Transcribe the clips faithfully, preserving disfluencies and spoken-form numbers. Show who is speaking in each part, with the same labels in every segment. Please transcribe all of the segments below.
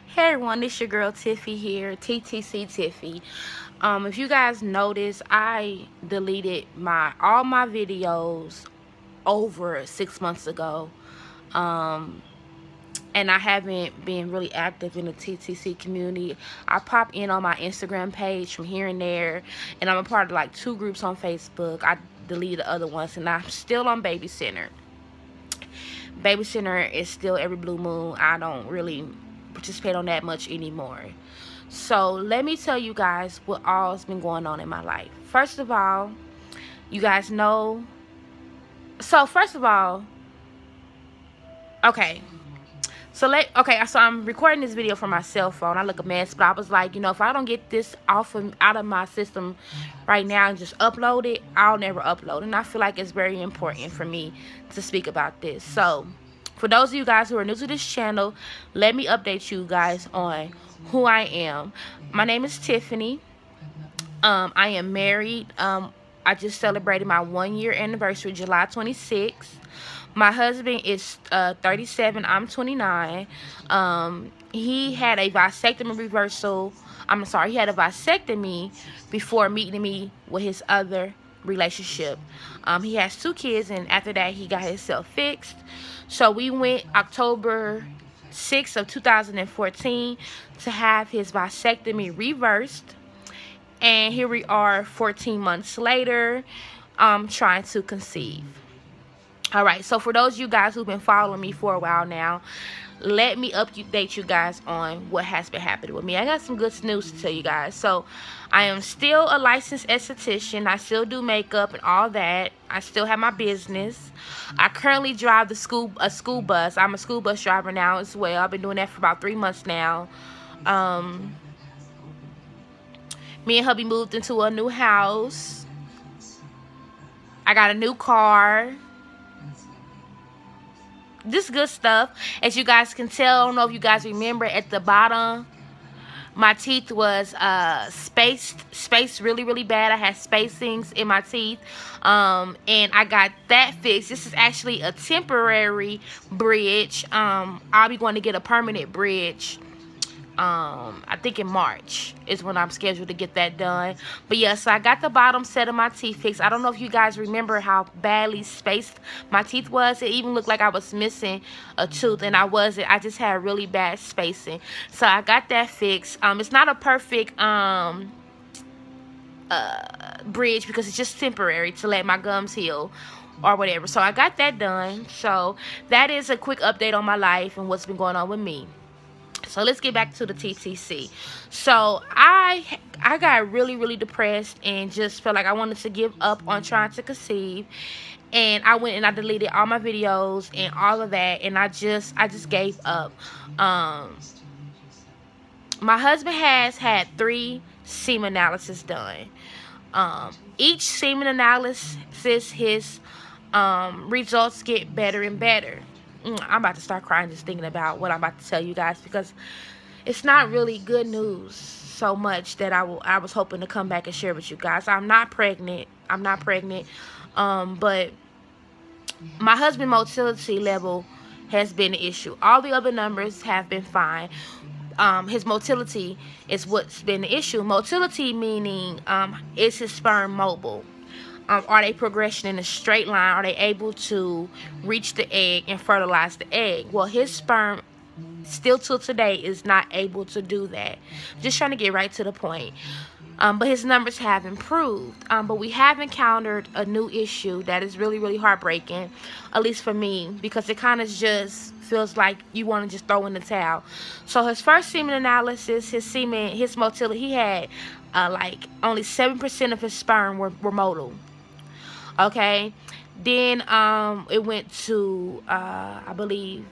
Speaker 1: Hey everyone, it's your girl Tiffy here, T T C Tiffy. Um, if you guys notice, I deleted my all my videos over six months ago. Um, and I haven't been really active in the T T C community. I pop in on my Instagram page from here and there, and I'm a part of like two groups on Facebook. I deleted the other ones, and I'm still on Baby Center. Baby Center is still every blue moon. I don't really participate on that much anymore. So let me tell you guys what all's been going on in my life. First of all, you guys know. So first of all, okay. So let okay. So I'm recording this video from my cell phone. I look a mess, but I was like, you know, if I don't get this off of, out of my system right now and just upload it, I'll never upload. And I feel like it's very important for me to speak about this. So for those of you guys who are new to this channel, let me update you guys on who I am. My name is Tiffany. Um, I am married. Um, I just celebrated my one year anniversary, July twenty-sixth. My husband is uh, thirty-seven. I'm twenty-nine. Um, he had a vasectomy reversal. I'm sorry, he had a vasectomy before meeting me with his other relationship. Um, he has two kids, and after that, he got himself fixed. So we went October sixth of two thousand fourteen to have his vasectomy reversed. And here we are fourteen months later, um, trying to conceive. Alright, so for those of you guys who've been following me for a while now, let me update you guys on what has been happening with me. I got some good news to tell you guys. So, I am still a licensed esthetician. I still do makeup and all that. I still have my business. I currently drive the school a school bus. I'm a school bus driver now as well. I've been doing that for about three months now. Um, me and hubby moved into a new house. I got a new car. This good stuff. As you guys can tell, I don't know if you guys remember at the bottom, my teeth was uh spaced spaced really really bad. I had spacings in my teeth, um and I got that fixed. This is actually a temporary bridge. um I'll be going to get a permanent bridge. um I think in March is when I'm scheduled to get that done. But yeah, so I got the bottom set of my teeth fixed. I don't know if you guys remember how badly spaced my teeth was. It even looked like I was missing a tooth, and I wasn't. I just had really bad spacing. So I got that fixed. Um it's not a perfect um uh bridge because it's just temporary to let my gums heal or whatever. So I got that done. So that is a quick update on my life and what's been going on with me. So let's get back to the T T C. So I I got really really depressed and just felt like I wanted to give up on trying to conceive, and I went and I deleted all my videos and all of that, and I just I just gave up. Um, my husband has had three semen analysis done. Um, each semen analysis, his um, results get better and better. I'm about to start crying just thinking about what I'm about to tell you guys, because it's not really good news so much that I will I was hoping to come back and share with you guys. I'm not pregnant. I'm not pregnant. Um, but my husband's motility level has been an issue. All the other numbers have been fine. Um, his motility is what's been the issue. Motility meaning um, is his sperm mobile? Um, are they progressing in a straight line? Are they able to reach the egg and fertilize the egg? Well, his sperm still till today is not able to do that. Just trying to get right to the point. Um, but his numbers have improved. Um, but we have encountered a new issue that is really, really heartbreaking, at least for me, because it kind of just feels like you want to just throw in the towel. So his first semen analysis, his semen, his motility, he had uh, like only seven percent of his sperm were, were motile. Okay, then um it went to uh I believe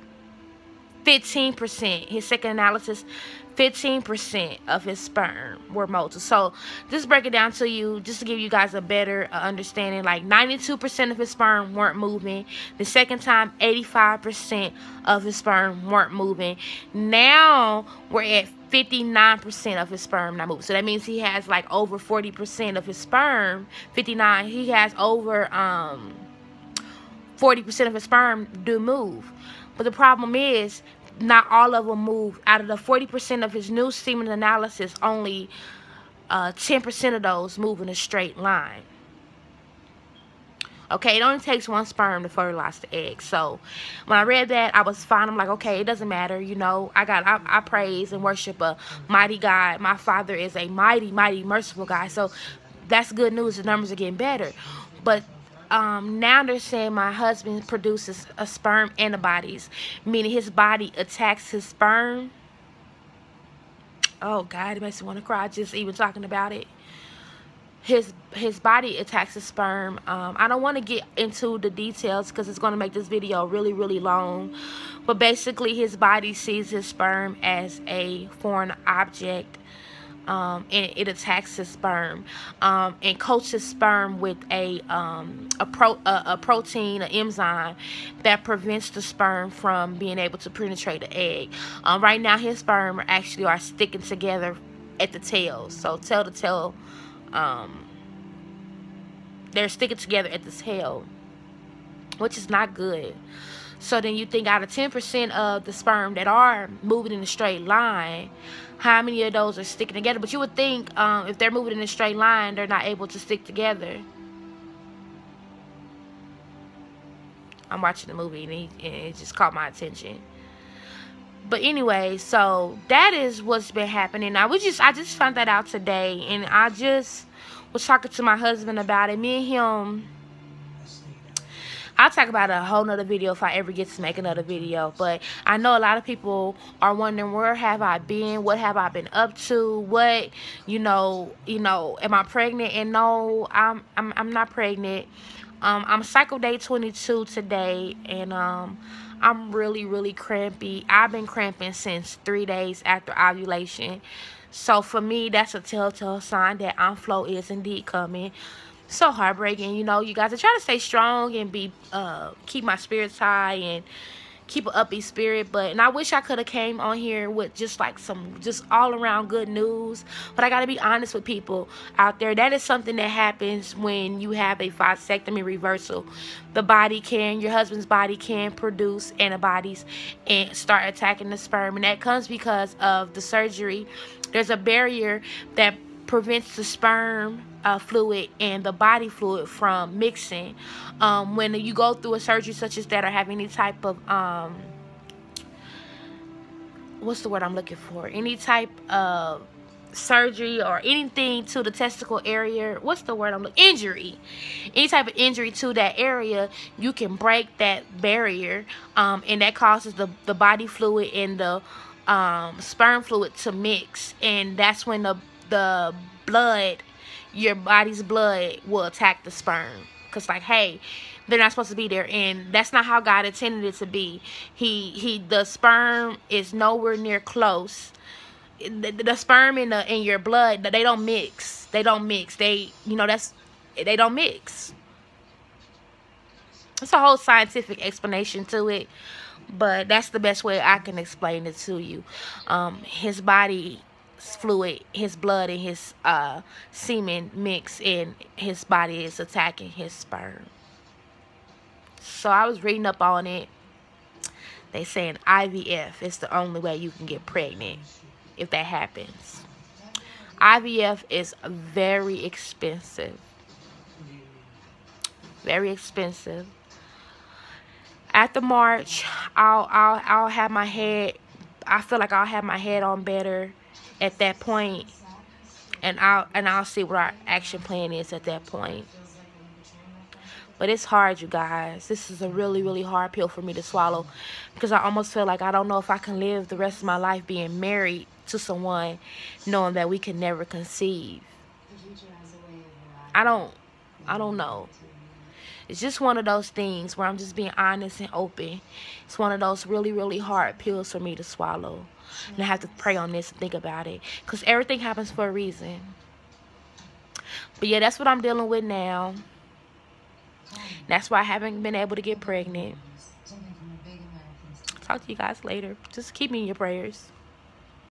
Speaker 1: fifteen percent. His second analysis, fifteen percent of his sperm were motile. So just break it down to you, just to give you guys a better uh, understanding. Like ninety-two percent of his sperm weren't moving. The second time, eighty-five percent of his sperm weren't moving. Now we're at fifty-nine percent of his sperm not moving. So that means he has like over forty percent of his sperm. fifty-nine, he has over um forty percent of his sperm do move. But the problem is not all of them move. Out of the forty percent of his new semen analysis, only uh, ten percent of those move in a straight line. Okay, it only takes one sperm to fertilize the egg. So when I read that, I was fine. I'm like, okay, it doesn't matter. You know, I got, I, I praise and worship a mighty God. My Father is a mighty, mighty, merciful God. So that's good news. The numbers are getting better. But um, now they're saying my husband produces a sperm antibodies, meaning his body attacks his sperm. Oh, God, it makes me want to cry just even talking about it. His his body attacks the sperm. Um, I don't want to get into the details because it's going to make this video really, really long. But basically, his body sees his sperm as a foreign object. Um, and it attacks his sperm um, and coats his sperm with a um, a, pro, a, a protein, an enzyme that prevents the sperm from being able to penetrate the egg. Um, right now, his sperm actually are sticking together at the tail. So tail to tail. Um, they're sticking together at the tail, which is not good. So then you think out of ten percent of the sperm that are moving in a straight line, how many of those are sticking together? But you would think um, if they're moving in a straight line, they're not able to stick together. I'm watching the movie and, he, and it just caught my attention. But anyway, so that is what's been happening. I was just I just found that out today, and I just was talking to my husband about it. Me and him, I'll talk about it a whole nother video if I ever get to make another video. But I know a lot of people are wondering, where have I been? What have I been up to? What, you know, you know, am I pregnant? And no, I'm I'm I'm not pregnant. Um, I'm cycle day twenty-two today, and um. I'm really, really crampy. I've been cramping since three days after ovulation. So for me, that's a telltale sign that OnFlow is indeed coming. So heartbreaking, you know. You guys, I try to stay strong and be, uh, keep my spirits high and keep an upbeat spirit. But and I wish I could have came on here with just like some, just all around good news. But I gotta be honest with people out there. That is something that happens when you have a vasectomy reversal. The body can, your husband's body can produce antibodies and start attacking the sperm. And that comes because of the surgery. There's a barrier that prevents the sperm uh, fluid and the body fluid from mixing. Um, when you go through a surgery such as that or have any type of, um, what's the word I'm looking for? Any type of surgery or anything to the testicle area, what's the word I'm looking, injury, any type of injury to that area, you can break that barrier, um, and that causes the, the body fluid and the um, sperm fluid to mix, and that's when the, the blood, your body's blood will attack the sperm, because like, hey, they're not supposed to be there, and that's not how God intended it to be. He, he, the sperm is nowhere near close. The, the sperm in the in your blood, they don't mix. They don't mix. They, you know, that's, they don't mix. It's a whole scientific explanation to it, but that's the best way I can explain it to you. Um, his body fluid, his blood and his uh, semen mix, and his body is attacking his sperm. So I was reading up on it. They saying I V F is the only way you can get pregnant if that happens. I V F is very expensive. Very expensive. After March, I'll I'll I'll have my head, I feel like I'll have my head on better at that point, and I'll and I'll see what our action plan is at that point. But it's hard, you guys. This is a really, really hard pill for me to swallow, because I almost feel like I don't know if I can live the rest of my life being married to someone knowing that we can never conceive. I don't, I don't know. It's just one of those things where I'm just being honest and open. It's one of those really, really hard pills for me to swallow. And I have to pray on this and think about it, because everything happens for a reason. But yeah, that's what I'm dealing with now. That's why I haven't been able to get pregnant. Talk to you guys later. Just keep me in your prayers.